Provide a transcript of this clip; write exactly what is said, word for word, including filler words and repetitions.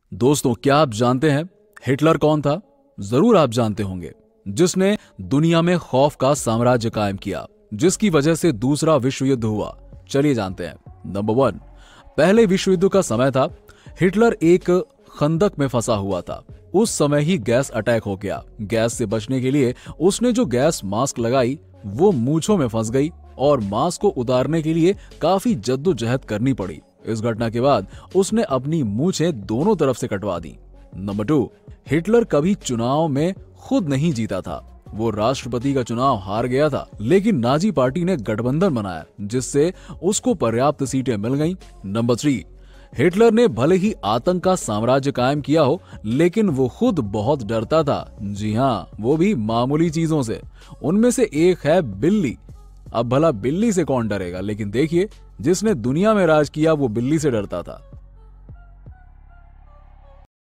दोस्तों, क्या आप जानते हैं हिटलर कौन था? जरूर आप जानते होंगे, जिसने दुनिया में खौफ का साम्राज्य कायम किया, जिसकी वजह से दूसरा विश्व युद्ध हुआ। चलिए जानते हैं। नंबर वन, पहले विश्व युद्ध का समय था। हिटलर एक खंदक में फंसा हुआ था। उस समय ही गैस अटैक हो गया। गैस से बचने के लिए उसने जो गैस मास्क लगाई वो मूंछों में फंस गई और मास्क को उतारने के लिए काफी जद्दोजहद करनी पड़ी। इस घटना के बाद उसने अपनी मूंछें दोनों तरफ से कटवा दी। नंबर टू, हिटलर कभी चुनाव में खुद नहीं जीता था। वो राष्ट्रपति का चुनाव हार गया था, लेकिन नाजी पार्टी ने गठबंधन बनाया, जिससे उसको पर्याप्त सीटें मिल गईं। नंबर थ्री, हिटलर ने भले ही आतंक का साम्राज्य कायम किया हो, लेकिन वो खुद बहुत डरता था। जी हाँ, वो भी मामूली चीजों से। उनमें से एक है बिल्ली। अब भला बिल्ली से कौन डरेगा, लेकिन देखिए, जिसने दुनिया में राज किया वो बिल्ली से डरता था।